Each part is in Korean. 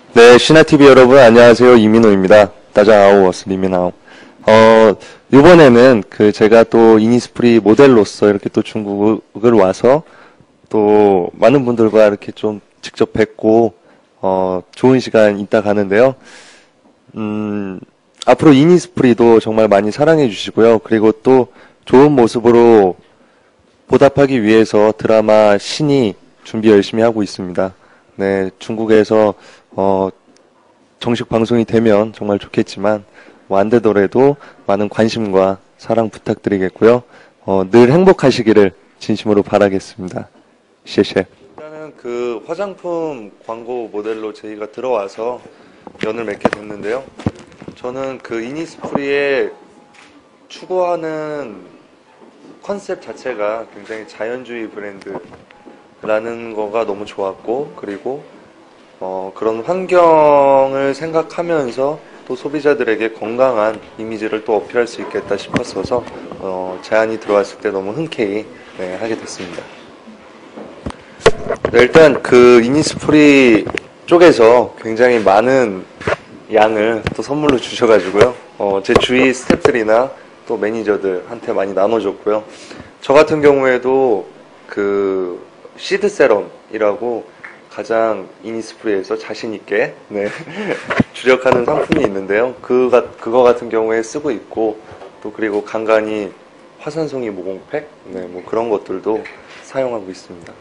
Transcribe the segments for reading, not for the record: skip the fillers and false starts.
네, 신화TV 여러분 안녕하세요. 이민호입니다. 다자아오 워스 리민아오. 이번에는 제가 또 이니스프리 모델로서 이렇게 또 중국을 와서 또 많은 분들과 이렇게 좀 직접 뵙고 좋은 시간 있다 가는데요. 앞으로 이니스프리도 정말 많이 사랑해 주시고요. 그리고 또 좋은 모습으로 보답하기 위해서 드라마 신이 준비 열심히 하고 있습니다. 네, 중국에서 정식 방송이 되면 정말 좋겠지만 뭐 안 되더라도 많은 관심과 사랑 부탁드리겠고요. 늘 행복하시기를 진심으로 바라겠습니다.谢谢. 일단은 화장품 광고 모델로 저희가 들어와서 연을 맺게 됐는데요. 저는 이니스프리에 추구하는 컨셉 자체가 굉장히 자연주의 브랜드라는 거가 너무 좋았고, 그리고 그런 환경을 생각하면서 또 소비자들에게 건강한 이미지를 또 어필할 수 있겠다 싶었어서 제안이 들어왔을 때 너무 흔쾌히 하게 됐습니다. 네, 일단 이니스프리 쪽에서 굉장히 많은 양을 또 선물로 주셔가지고요. 제 주위 스태프들이나 또 매니저들한테 많이 나눠줬고요. 저 같은 경우에도 시드 세럼이라고 가장 이니스프리에서 자신있게 주력하는 상품이 있는데요. 그거 같은 경우에 쓰고 있고, 또 그리고 간간히 화산송이 모공팩 뭐 그런 것들도 사용하고 있습니다.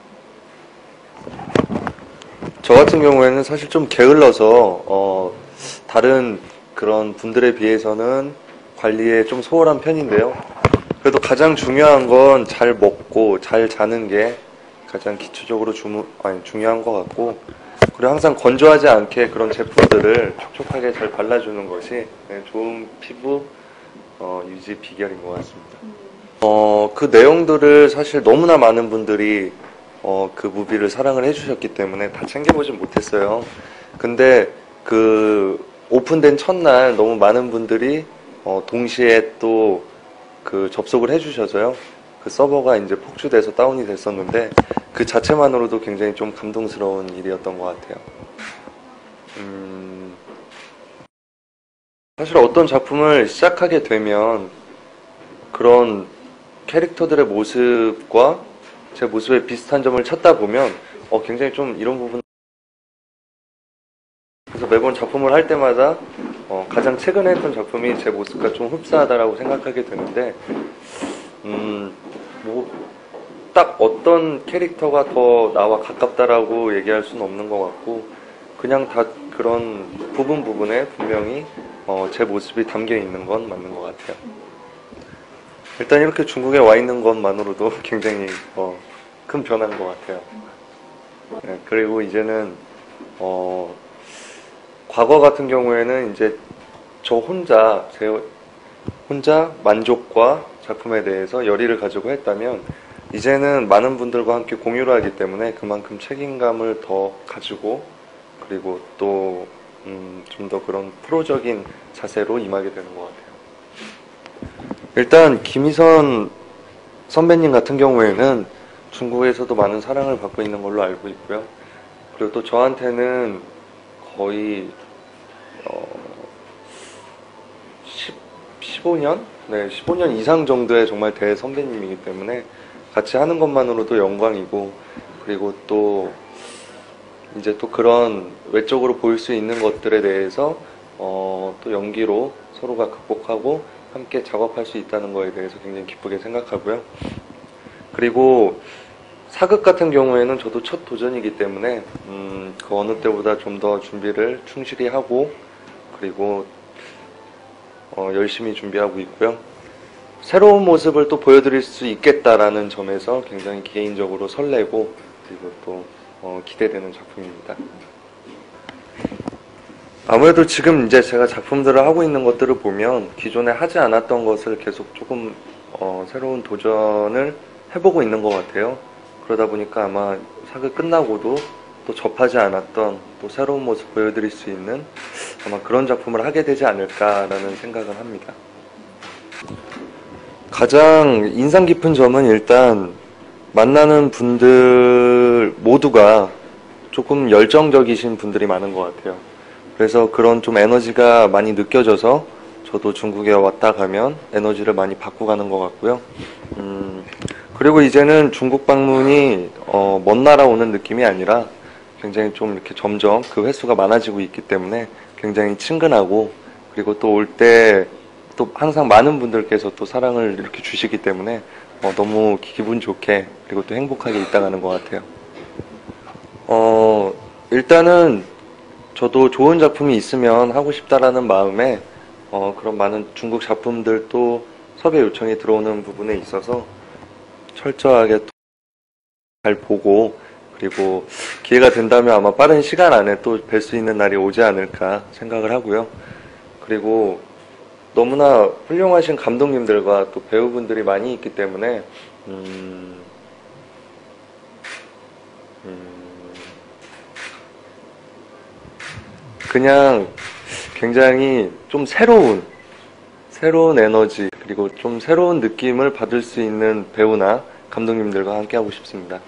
저 같은 경우에는 사실 좀 게을러서 다른 그런 분들에 비해서는 관리에 좀 소홀한 편인데요. 그래도 가장 중요한 건 잘 먹고 잘 자는 게 가장 기초적으로 중요한 것 같고, 그리고 항상 건조하지 않게 그런 제품들을 촉촉하게 잘 발라주는 것이 좋은 피부 유지 비결인 것 같습니다. 그 내용들을 사실 너무나 많은 분들이 그 무비를 사랑을 해주셨기 때문에 다 챙겨보진 못했어요. 근데 오픈된 첫날 너무 많은 분들이 동시에 또 접속을 해주셔서요. 서버가 이제 폭주돼서 다운이 됐었는데 그 자체만으로도 굉장히 좀 감동스러운 일이었던 것 같아요. 사실 어떤 작품을 시작하게 되면 그런 캐릭터들의 모습과 제 모습에 비슷한 점을 찾다 보면 굉장히 좀 이런 부분, 그래서 매번 작품을 할 때마다 가장 최근에 했던 작품이 제 모습과 좀 흡사하다라고 생각하게 되는데 딱 어떤 캐릭터가 더 나와 가깝다라고 얘기할 수는 없는 것 같고, 그냥 다 그런 부분에 분명히 제 모습이 담겨 있는 건 맞는 것 같아요. 일단 이렇게 중국에 와 있는 것만으로도 굉장히 큰 변화인 것 같아요. 네, 그리고 이제는 과거 같은 경우에는 이제 제 혼자 만족과 작품에 대해서 열의를 가지고 했다면, 이제는 많은 분들과 함께 공유를 하기 때문에 그만큼 책임감을 더 가지고, 그리고 또 좀 더 그런 프로적인 자세로 임하게 되는 것 같아요. 일단 김희선 선배님 같은 경우에는 중국에서도 많은 사랑을 받고 있는 걸로 알고 있고요. 그리고 또 저한테는 거의 15년? 네, 15년 이상 정도의 정말 대선배님이기 때문에 같이 하는 것만으로도 영광이고, 그리고 또 이제 또 그런 외적으로 보일 수 있는 것들에 대해서 또 연기로 서로가 극복하고 함께 작업할 수 있다는 거에 대해서 굉장히 기쁘게 생각하고요. 그리고 사극 같은 경우에는 저도 첫 도전이기 때문에 그 어느 때보다 좀 더 준비를 충실히 하고, 그리고 열심히 준비하고 있고요. 새로운 모습을 또 보여드릴 수 있겠다라는 점에서 굉장히 개인적으로 설레고, 그리고 또 기대되는 작품입니다. 아무래도 지금 이제 제가 작품들을 하고 있는 것들을 보면 기존에 하지 않았던 것을 계속 조금 새로운 도전을 해보고 있는 것 같아요. 그러다 보니까 아마 사극 끝나고도 또 접하지 않았던 또 새로운 모습 보여드릴 수 있는 아마 그런 작품을 하게 되지 않을까라는 생각을 합니다. 가장 인상 깊은 점은 일단 만나는 분들 모두가 조금 열정적이신 분들이 많은 것 같아요. 그래서 그런 좀 에너지가 많이 느껴져서 저도 중국에 왔다 가면 에너지를 많이 받고 가는 것 같고요. 그리고 이제는 중국 방문이 먼 나라 오는 느낌이 아니라 굉장히 좀 이렇게 점점 그 횟수가 많아지고 있기 때문에 굉장히 친근하고, 그리고 또 올 때 또 항상 많은 분들께서 또 사랑을 이렇게 주시기 때문에 너무 기분 좋게 그리고 또 행복하게 있다 가는 것 같아요. 일단은 저도 좋은 작품이 있으면 하고 싶다라는 마음에 그런 많은 중국 작품들도 섭외 요청이 들어오는 부분에 있어서 철저하게 잘 보고, 그리고 기회가 된다면 아마 빠른 시간 안에 또 뵐 수 있는 날이 오지 않을까 생각을 하고요. 그리고 너무나 훌륭하신 감독님들과 또 배우분들이 많이 있기 때문에 그냥 굉장히 좀 새로운 에너지, 그리고 좀 새로운 느낌을 받을 수 있는 배우나 감독님들과 함께 하고 싶습니다.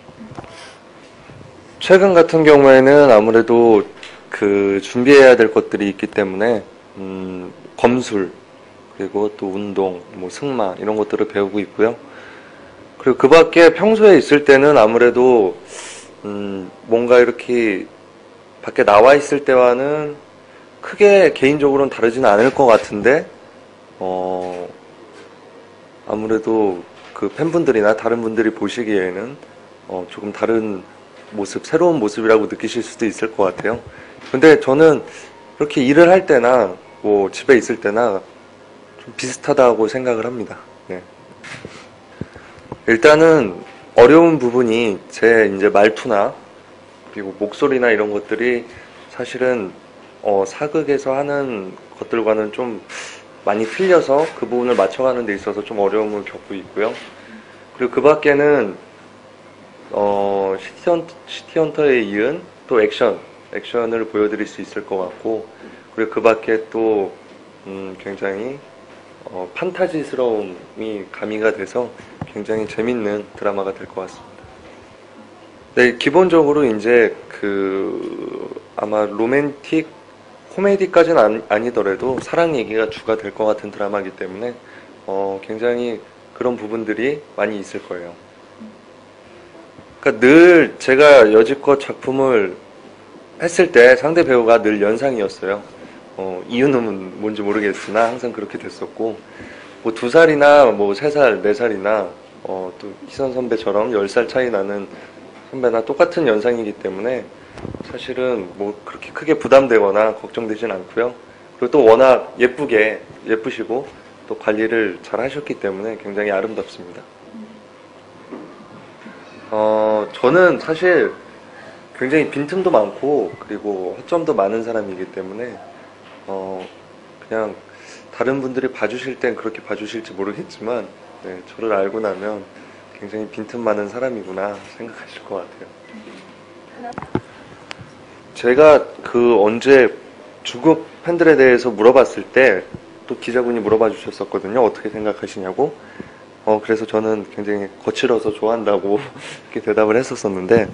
최근 같은 경우에는 아무래도 그 준비해야 될 것들이 있기 때문에 검술, 그리고 또 운동, 뭐 승마 이런 것들을 배우고 있고요. 그리고 그 밖에 평소에 있을 때는 아무래도 뭔가 이렇게 밖에 나와 있을 때와는 크게 개인적으로는 다르지는 않을 것 같은데 아무래도 그 팬분들이나 다른 분들이 보시기에는 조금 다른 모습, 새로운 모습이라고 느끼실 수도 있을 것 같아요. 근데 저는 이렇게 일을 할 때나 뭐 집에 있을 때나 좀 비슷하다고 생각을 합니다. 네. 일단은 어려운 부분이 제 이제 말투나 그리고 목소리나 이런 것들이 사실은 사극에서 하는 것들과는 좀 많이 틀려서 그 부분을 맞춰가는 데 있어서 좀 어려움을 겪고 있고요. 그리고 그 밖에는 시티헌터에 이은 또 액션을 보여드릴 수 있을 것 같고, 그리고 그 밖에 또 굉장히 판타지스러움이 가미가 돼서 굉장히 재밌는 드라마가 될 것 같습니다. 네, 기본적으로 이제 아마 로맨틱 코미디까지는 아니더라도 사랑 얘기가 주가 될 것 같은 드라마이기 때문에 굉장히 그런 부분들이 많이 있을 거예요. 그러니까 늘 제가 여지껏 작품을 했을 때 상대 배우가 늘 연상이었어요. 이유는 뭔지 모르겠으나 항상 그렇게 됐었고, 뭐 2살이나 뭐 3살, 4살이나 또 희선 선배처럼 10살 차이 나는 선배나 똑같은 연상이기 때문에 사실은 뭐 그렇게 크게 부담되거나 걱정되진 않고요. 그리고 또 워낙 예쁘시고 또 관리를 잘 하셨기 때문에 굉장히 아름답습니다. 저는 사실 굉장히 빈틈도 많고 그리고 허점도 많은 사람이기 때문에 그냥 다른 분들이 봐주실 땐 그렇게 봐주실지 모르겠지만, 네, 저를 알고 나면 굉장히 빈틈 많은 사람이구나 생각하실 것 같아요. 제가 언제 중국 팬들에 대해서 물어봤을 때 또 기자분이 물어봐 주셨었거든요. 어떻게 생각하시냐고. 그래서 저는 굉장히 거칠어서 좋아한다고 이렇게 대답을 했었었는데,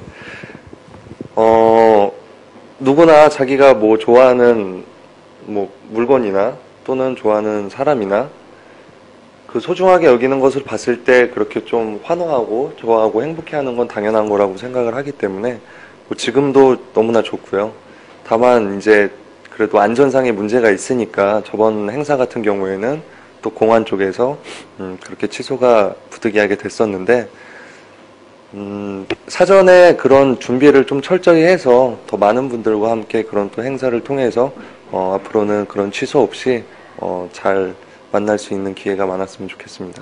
누구나 자기가 뭐 좋아하는 뭐 물건이나 또는 좋아하는 사람이나 그 소중하게 여기는 것을 봤을 때 그렇게 좀 환호하고 좋아하고 행복해하는 건 당연한 거라고 생각을 하기 때문에 뭐 지금도 너무나 좋고요. 다만 이제 그래도 안전상의 문제가 있으니까 저번 행사 같은 경우에는 또 공안 쪽에서 그렇게 취소가 부득이하게 됐었는데, 사전에 그런 준비를 좀 철저히 해서 더 많은 분들과 함께 그런 또 행사를 통해서 앞으로는 그런 취소 없이 잘 만날 수 있는 기회가 많았으면 좋겠습니다.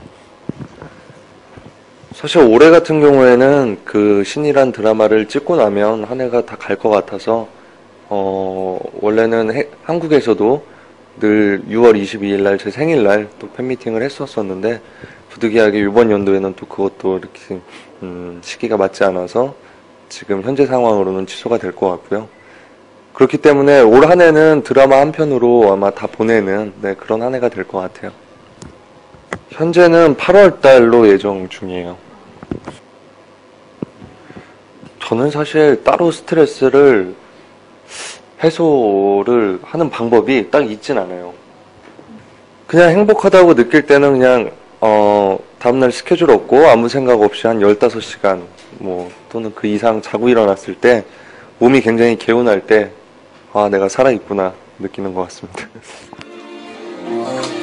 사실 올해 같은 경우에는 그 신이란 드라마를 찍고 나면 한 해가 다 갈 것 같아서 원래는 한국에서도 늘 6월 22일 날 제 생일날 또 팬미팅을 했었었는데 부득이하게 이번 연도에는 또 그것도 이렇게 시기가 맞지 않아서 지금 현재 상황으로는 취소가 될 것 같고요. 그렇기 때문에 올 한 해는 드라마 한 편으로 아마 다 보내는, 네, 그런 한 해가 될 것 같아요. 현재는 8월 달로 예정 중이에요. 저는 사실 따로 스트레스를 해소를 하는 방법이 딱 있진 않아요. 그냥 행복하다고 느낄 때는 그냥, 다음날 스케줄 없고 아무 생각 없이 한 15시간, 또는 그 이상 자고 일어났을 때 몸이 굉장히 개운할 때, 아, 내가 살아있구나 느끼는 것 같습니다.